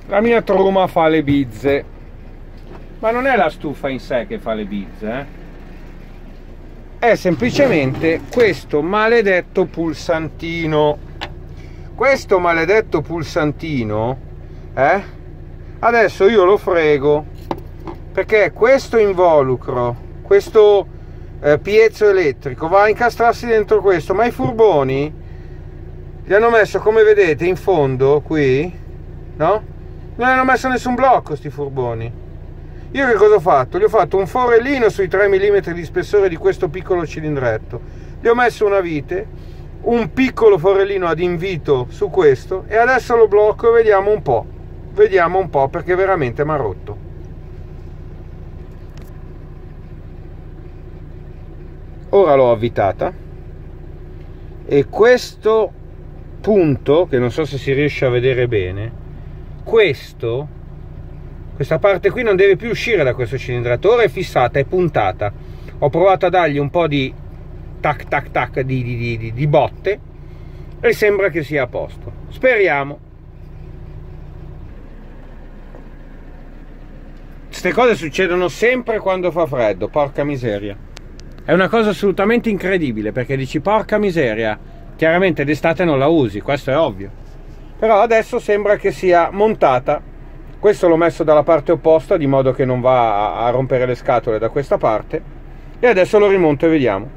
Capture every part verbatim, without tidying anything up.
La mia truma fa le bizze, ma non è la stufa in sé che fa le bizze, eh? È semplicemente questo maledetto pulsantino. Questo maledetto pulsantino, eh? Adesso io lo frego, perché questo involucro, questo eh, piezo elettrico va a incastrarsi dentro questo, ma i furboni gli hanno messo, come vedete, in fondo qui, no? Non hanno messo nessun blocco sti furboni. Io che cosa ho fatto? Gli ho fatto un forellino sui tre millimetri di spessore di questo piccolo cilindretto, gli ho messo una vite, un piccolo forellino ad invito su questo, e adesso lo blocco e vediamo un po', vediamo un po', perché veramente mi ha rotto. Ora l'ho avvitata e questo punto, che non so se si riesce a vedere bene, questo, questa parte qui non deve più uscire da questo cilindretto, ora è fissata, è puntata. Ho provato a dargli un po' di tac tac tac di, di, di, di botte e sembra che sia a posto, speriamo. Queste cose succedono sempre quando fa freddo, porca miseria. È una cosa assolutamente incredibile, perché dici porca miseria, chiaramente d'estate non la usi, questo è ovvio. Però adesso sembra che sia montata. Questo l'ho messo dalla parte opposta, di modo che non va a, a rompere le scatole da questa parte, e adesso lo rimonto e vediamo.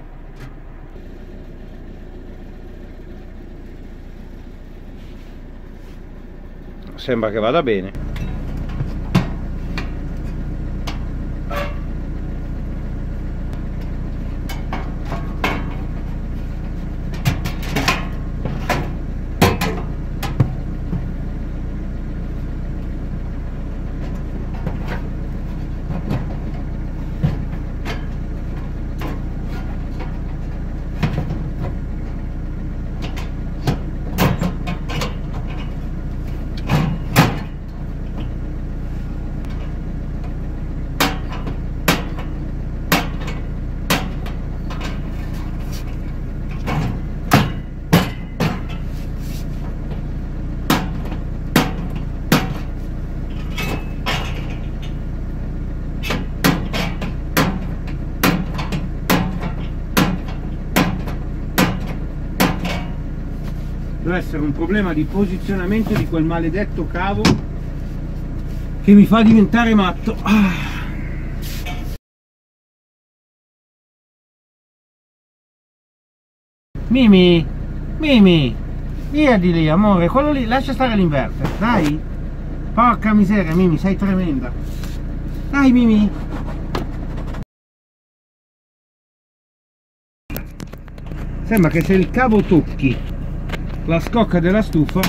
Sembra che vada bene. Deve essere un problema di posizionamento di quel maledetto cavo che mi fa diventare matto. Ah. Mimi, Mimi, via di lì, amore, quello lì, lascia stare l'inverter, dai. Porca miseria, Mimi, sei tremenda. Dai, Mimi. Sembra che se il cavo tocchi la scocca della stufa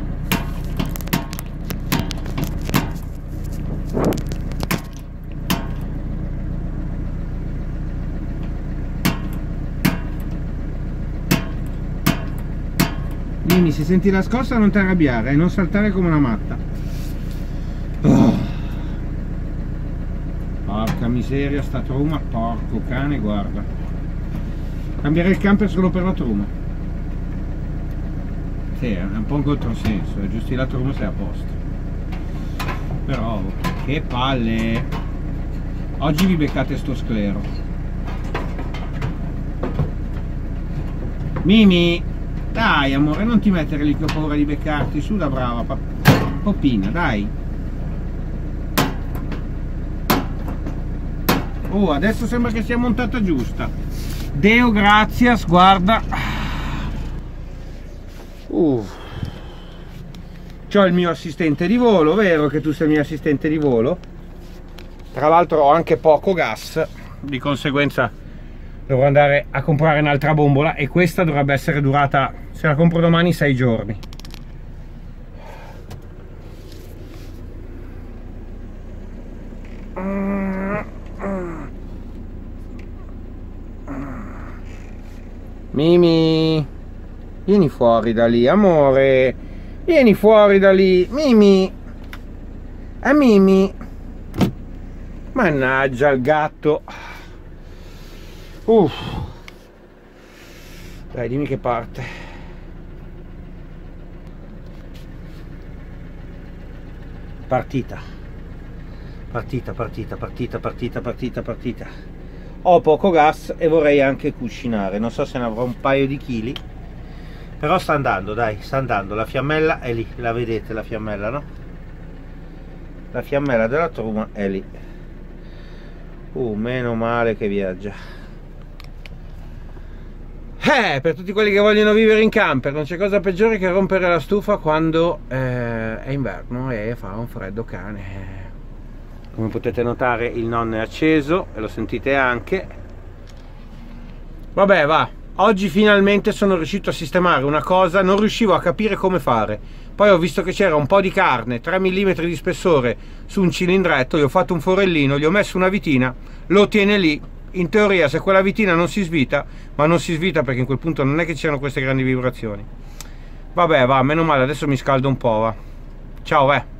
Mimi, se senti la scossa non ti arrabbiare e non saltare come una matta. Oh. Porca miseria sta truma, porco cane, guarda. Cambierei il camper solo per la truma. Sì, è un po' un controsenso, è giusto la truma sei a posto. Però, che palle! Oggi vi beccate sto sclero. Mimi! Dai amore, non ti mettere lì che ho paura di beccarti, su da brava, Poppina, dai! Oh, adesso sembra che sia montata giusta. Deo grazias, guarda! Uh. C'ho il mio assistente di volo, vero che tu sei il mio assistente di volo? Tra l'altro ho anche poco gas, di conseguenza dovrò andare a comprare un'altra bombola, e questa dovrebbe essere durata, se la compro domani, sei giorni. Mimi, vieni fuori da lì, amore, vieni fuori da lì, Mimi, eh Mimi, mannaggia il gatto. Uff. Dai, dimmi che parte. partita partita partita partita partita partita partita ho poco gas e vorrei anche cucinare, non so se ne avrò un paio di chili, però sta andando, dai, sta andando, la fiammella è lì, la vedete la fiammella, no? La fiammella della truma è lì. Uh, meno male che viaggia. Eh, per tutti quelli che vogliono vivere in camper non c'è cosa peggiore che rompere la stufa quando eh, è inverno e fa un freddo cane. Come potete notare il nonno è acceso e lo sentite anche. Vabbè, va, oggi finalmente sono riuscito a sistemare una cosa, non riuscivo a capire come fare, poi ho visto che c'era un po' di carne, tre millimetri di spessore su un cilindretto, gli ho fatto un forellino, gli ho messo una vitina, lo tiene lì. In teoria se quella vitina non si svita, ma non si svita perché in quel punto non è che ci siano queste grandi vibrazioni. Vabbè, va, meno male, adesso mi scaldo un po', va. Ciao, eh.